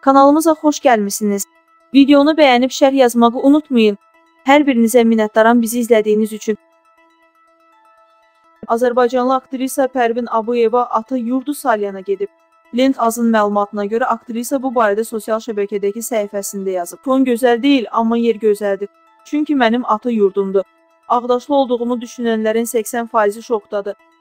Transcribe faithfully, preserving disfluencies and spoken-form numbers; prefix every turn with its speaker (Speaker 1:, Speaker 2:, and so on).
Speaker 1: Kanalımıza xoş gəlmisiniz. Videonu bəyənib şərh yazmağı unutmayın. Hər birinizə minnətdaram bizi izlədiyiniz üçün. Azərbaycanlı aktrisa Pərvin Abuyeva ata yurdu Salyana gedib. Lent Azın məlumatına görə aktrisa bu barədə sosial şəbəkədəki səhifəsində yazıb. Ton gözəl deyil, amma yer gözəldir. Çünki mənim ata yurdumdur. Ağdaşlı olduğumu düşünənlərin səksən faizi şokdadır.